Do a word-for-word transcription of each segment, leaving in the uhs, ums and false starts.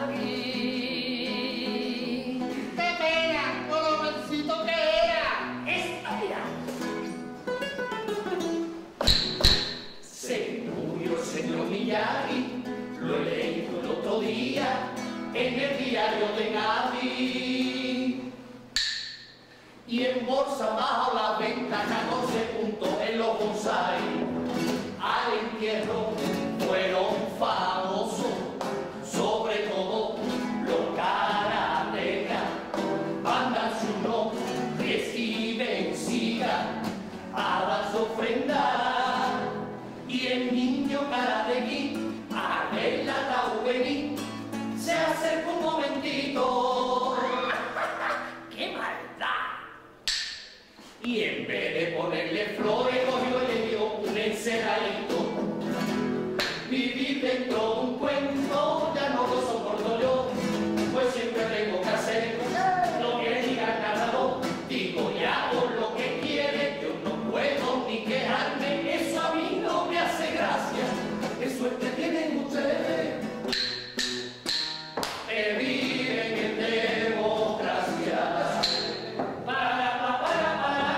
Miyagi. ¡Qué pena! ¡Lo jovencito que era! Esta mira. Se murió el señor Miyagi, lo he leído el otro día en el diario de Cádiz. Y en bolsa bajo la venta catorce puntos en los bonsai. Al entierro fueron famosos, sobre todo los karatecas. Andan su nombre, reciben siga, a dar su ofrenda. Y el niño karatequí, a ver la taubení, se acerca un momentito. ¡Qué maldad! Y en vez de ponerle flores, cogió y le dio un encerradito. Vivir dentro de un cuento ya no lo soporto yo, pues siempre tengo que hacer lo que diga el narrador. Digo, y hago lo que quiere, yo no puedo ni quejarme, eso a mí no me hace gracia. ¿Qué suerte tienen ustedes? Que viven en democracia. Para, pa, para, para,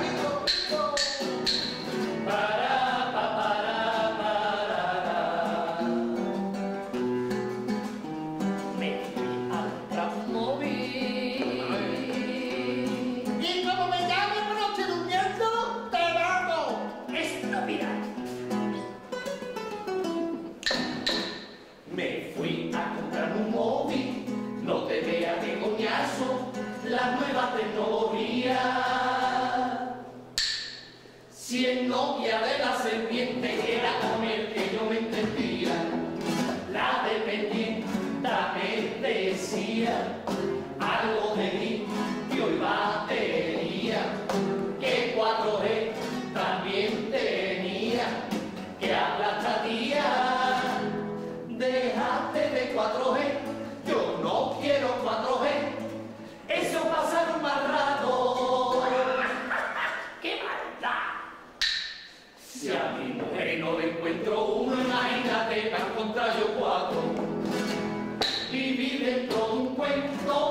para, pa, para, para. Me fui al Transmóvil. Y como me llamen por noche durmiendo, te mato. Esto, mira. Me fui a comprar un móvil, no te veas de coñazo, la nueva tecnología. Si el novia de la serpiente era con el que yo me entendía, la dependienta me decía algo de litio y batería, que cuatro G también tenía, que habla esta tía. Déjate de cuatro G, yo no quiero cuatro G, eso pasa un mal rato. ¡Qué maldad! Si a mi mujer no le encuentro uno, imagínate para encontrar yo cuatro. Vivir dentro de un cuento